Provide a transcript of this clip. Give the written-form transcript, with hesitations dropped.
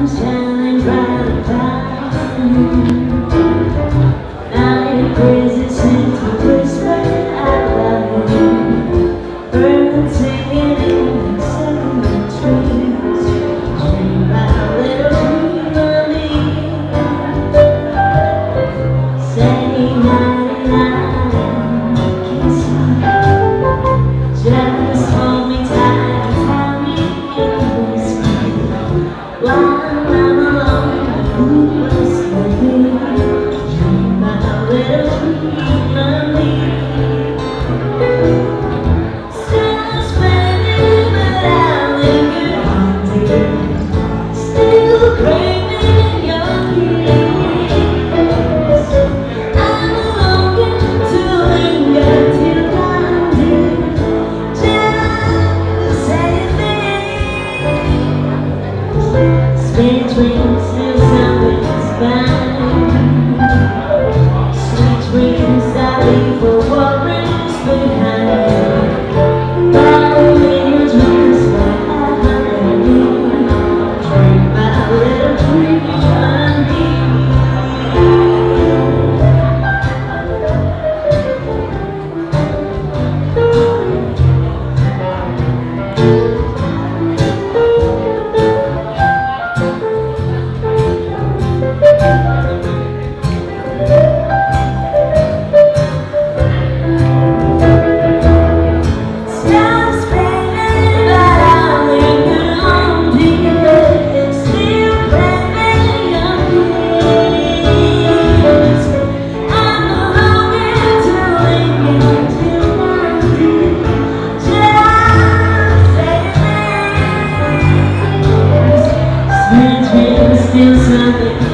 shining bright upon you. Night breezes seem to whisper I love you. Birds singing in the summer trees. Dream my little dream of me. Say night night, kiss me. Just hold me tight and tell me you miss me. While I'm alone, who was with me? Dream my little dream of me. Still spinning, but I linger haunted. Still craving your kiss. I'm longing to linger till I'm dead. Just say things. Sweet dreams, still something's fine. Sweet dreams I leave for worries behind. Follow me your dreams forever and me. Dream my little dream of me. Still something